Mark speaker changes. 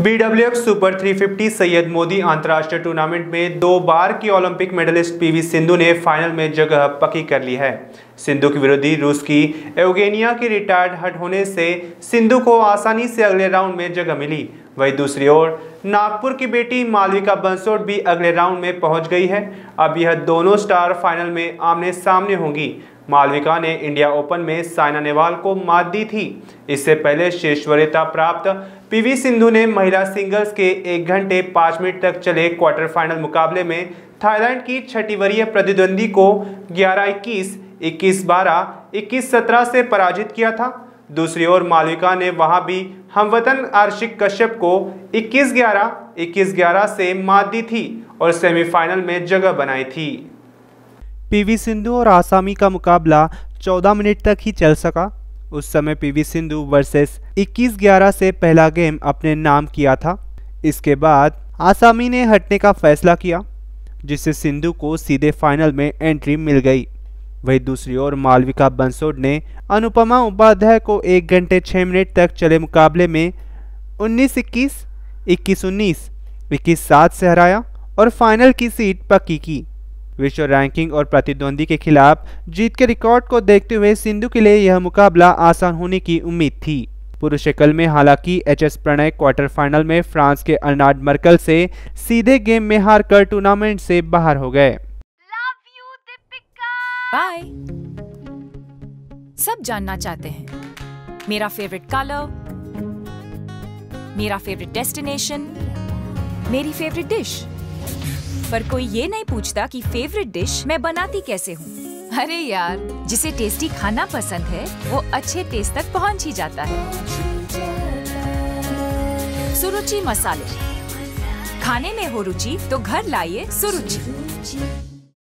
Speaker 1: BWF super 350 Syed Modi अंतर्राष्ट्रीय tournament में 2 बार की ओलंपिक मेडलिस्ट पीवी सिंधु ने फाइनल में जगह पक्की कर ली है। सिंधु की विरोधी रूस की एवगेनिया की रिटायर्ड हट होने से सिंधु को आसानी से अगले राउंड में जगह मिली। वहीं दूसरी ओर नागपुर की बेटी मालविका बंसोड भी अगले राउंड में पहुंच गई है। अब यह दोनों स्टार फाइनल में आमने सामने होंगी। मालविका ने इंडिया ओपन में साइना नेहवाल को मात दी थी। इससे पहले शीर्ष वरीयता प्राप्त पीवी सिंधु ने महिला सिंगल्स के 1 घंटे 5 मिनट तक चले क्वार्टर फाइनल मुकाबले में थाईलैंड की 6ठी वरीय प्रतिद्वंदी को 11-21, 21-12, 21-17 से पराजित किया था। दूसरी ओर मालविका ने वहां भी हमवतन आर्शिक कश्यप को 21-11, 21-11 से मात दी थी और सेमीफाइनल में जगह बनाई थी। पीवी सिंधु और आसामी का मुकाबला 14 मिनट तक ही चल सका। उस समय पीवी सिंधु वर्सेस 21-11 से पहला गेम अपने नाम किया था। इसके बाद आसामी ने हटने का फैसला किया, जिससे सिंधु को सीधे फाइनल में एंट्री मिल गई। वहीं दूसरी ओर मालविका बंसोड ने अनुपमा उपाध्याय को 1 घंटे 6 मिनट तक चले मुकाबले में 19-21, 21-19, 21-7 से हराया और फाइनल की सीट पक्की की। विश्व रैंकिंग और प्रतिद्वंदी के खिलाफ जीत के रिकॉर्ड को देखते हुए सिंधु के लिए यह मुकाबला आसान होने की उम्मीद थी। पुरुष एकल में हालांकि एचएस प्रणय क्वार्टर फाइनल में फ्रांस के अर्नाड मर्कल से सीधे गेम में हारकर टूर्नामेंट से बाहर हो गए।
Speaker 2: बाय। सब जानना चाहते हैं मेरा फेवरेट कलर, मेरा फेवरेट डेस्टिनेशन, मेरी फेवरेट डिश, पर कोई ये नहीं पूछता कि फेवरेट डिश मैं बनाती कैसे हूँ। अरे यार, जिसे टेस्टी खाना पसंद है वो अच्छे टेस्ट तक पहुँच ही जाता है। सुरुचि मसाले, खाने में हो रुचि तो घर लाइए सुरुचि।